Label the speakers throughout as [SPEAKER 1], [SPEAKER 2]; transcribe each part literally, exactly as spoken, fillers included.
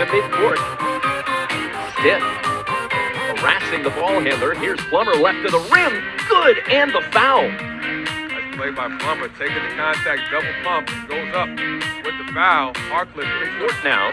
[SPEAKER 1] midcourt. Stiff. Harassing the ball handler. Here's Plummer left to the rim. Good, and the foul.
[SPEAKER 2] Nice play by Plummer, taking the contact, double pump, goes up with the foul. Harkless
[SPEAKER 1] Court now.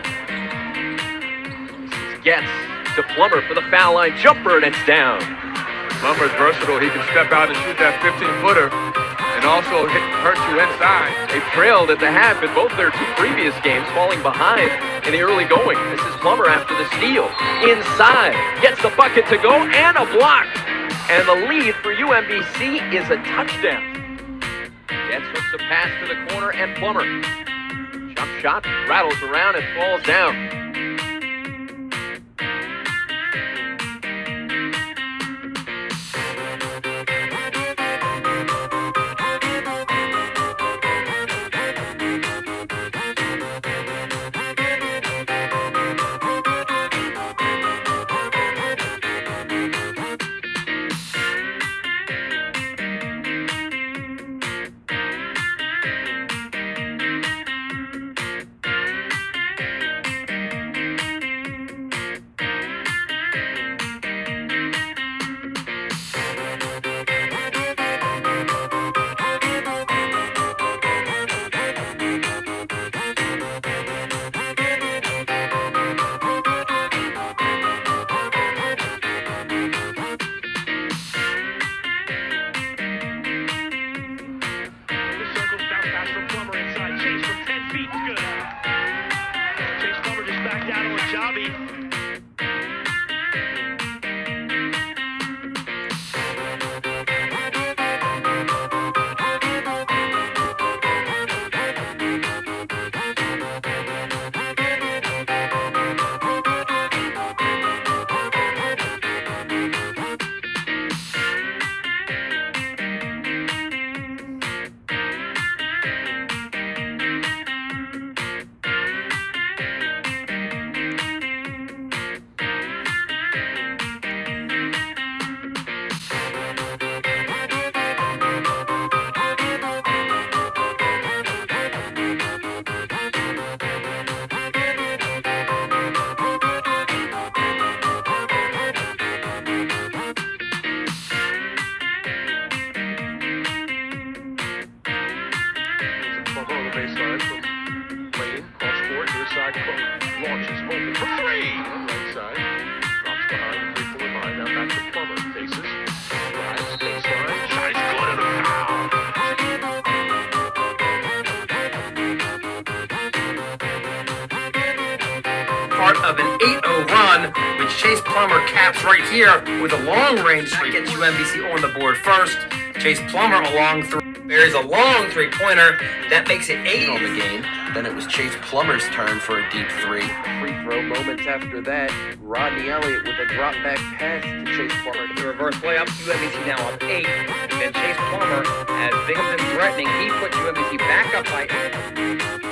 [SPEAKER 1] Gets to Plummer for the foul line jumper, and it's down.
[SPEAKER 2] Plummer's versatile. He can step out and shoot that fifteen-footer and also hit, hurt you inside.
[SPEAKER 1] They trailed at the half in both their two previous games, falling behind in the early going. This is Plummer after the steal. Inside. Gets the bucket to go, and a block. And the lead for U M B C is a touchdown. Gets hooks a pass to the corner, and Plummer. Jump shot, rattles around, and falls down.
[SPEAKER 2] Baseline from Lane, cross court, near side, Cook launches, open for three. On the right side, drops behind the three-point line, now back to Plummer, faces, drives, baseline, shot is good, and a foul.
[SPEAKER 3] Part of an eight oh run, which Chase Plummer caps right here with a long range that gets U M B C on the board first. Chase Plummer a long three. There's a long three-pointer. That makes it eight on the game.
[SPEAKER 4] Then it was Chase Plummer's turn for a deep three.
[SPEAKER 1] Free throw moments after that. Rodney Elliott with a drop back pass to Chase Plummer.
[SPEAKER 3] The reverse layup, U M B C now up eight. Then Chase Plummer, as Binghamton threatening, he put U M B C back up by eight.